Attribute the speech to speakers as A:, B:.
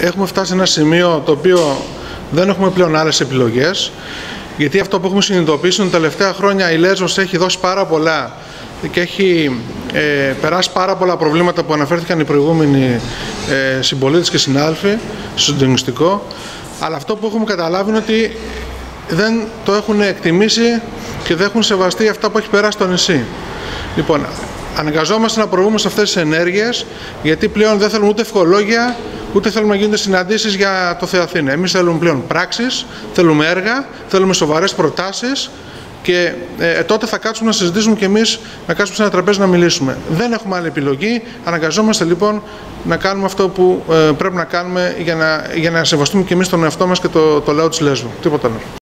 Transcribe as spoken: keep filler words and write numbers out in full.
A: έχουμε φτάσει σε ένα σημείο το οποίο δεν έχουμε πλέον άλλες επιλογές, γιατί αυτό που έχουμε συνειδητοποιήσει τα τελευταία χρόνια η Λέσβος έχει δώσει πάρα πολλά και έχει ε, περάσει πάρα πολλά προβλήματα που αναφέρθηκαν οι προηγούμενοι ε, συμπολίτες και συνάδελφοι στο συντονιστικό, αλλά αυτό που έχουμε καταλάβει είναι ότι δεν το έχουν εκτιμήσει και δεν έχουν σεβαστεί αυτά που έχει περάσει στο νησί. Λοιπόν, αναγκαζόμαστε να προβούμε σε αυτές τις ενέργειες, γιατί πλέον δεν θέλουμε ούτε ευχολόγια, ούτε θέλουμε να γίνονται συναντήσεις για το Θεαθήνα. Εμείς θέλουμε πλέον πράξεις, θέλουμε έργα, θέλουμε σοβαρές προτάσεις και ε, τότε θα κάτσουμε να συζητήσουμε και εμείς, να κάτσουμε σε ένα τραπέζι να μιλήσουμε. Δεν έχουμε άλλη επιλογή. Αναγκαζόμαστε λοιπόν να κάνουμε αυτό που ε, πρέπει να κάνουμε για να, για να σεβαστούμε και εμείς τον εαυτό μας και το, το λαό της Λέσβου. Τίποτα άλλο.